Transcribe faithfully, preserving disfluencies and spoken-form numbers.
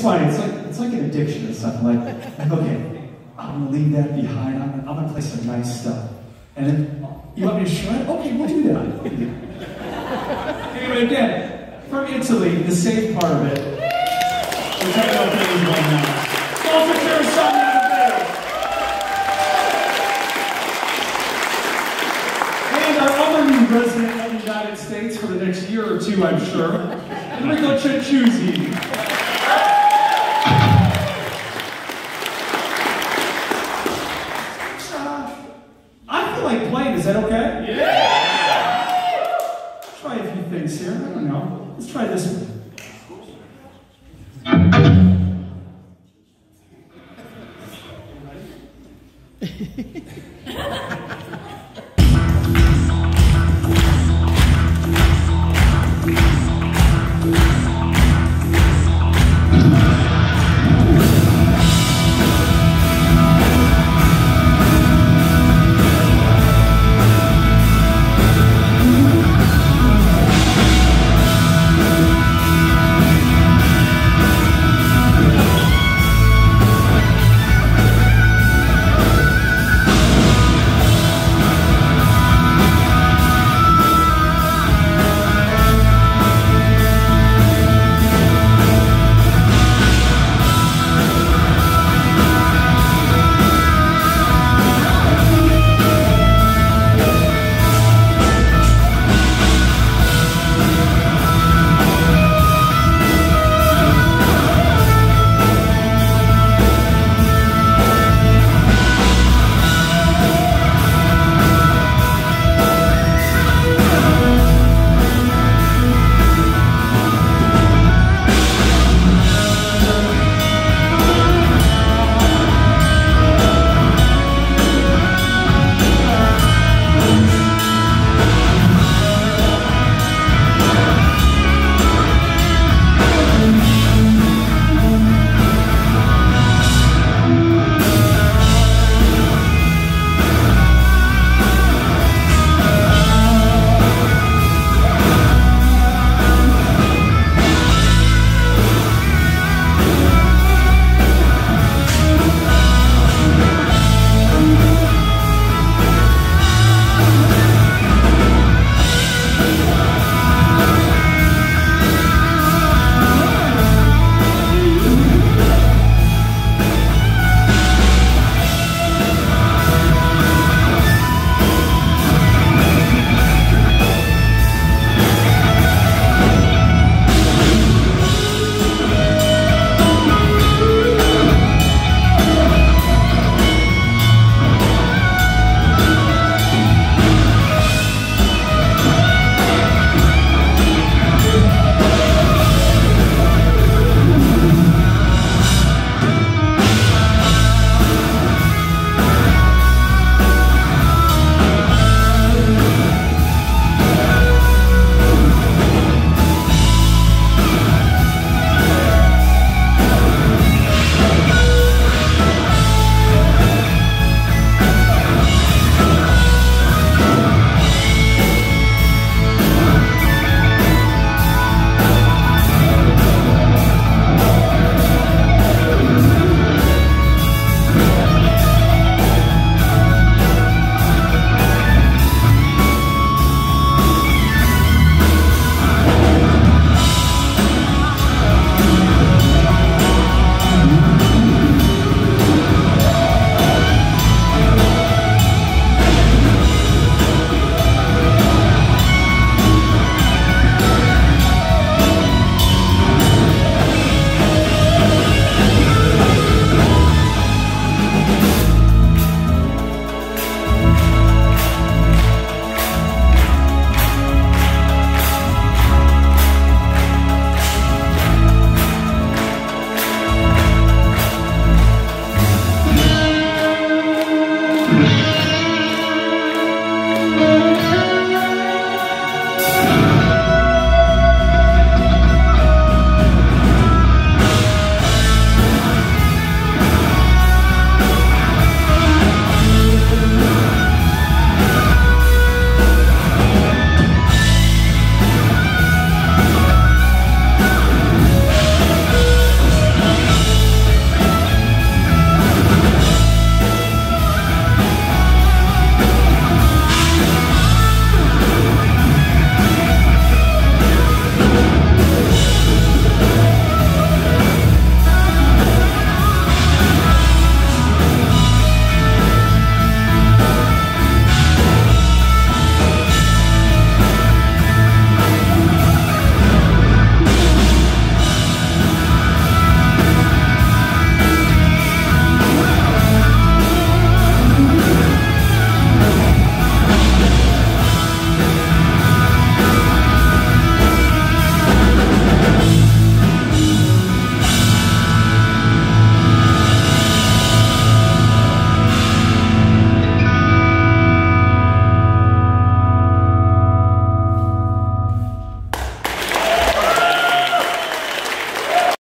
funny. It's like it's like an addiction and stuff. I'm like, okay, I'm gonna leave that behind. I'm, I'm gonna play some nice stuff. And then you want me to shred? Okay, we'll do that. Anyway, again, from Italy, the safe part of it. We're talking about things right now. Also, share something out there. And our other new resident of the United States for the next year or two, I'm sure. Enrico Cianciuzzi. Like playing, is that okay? Yeah! Try a few things here. I don't know. Let's try this one. Ready?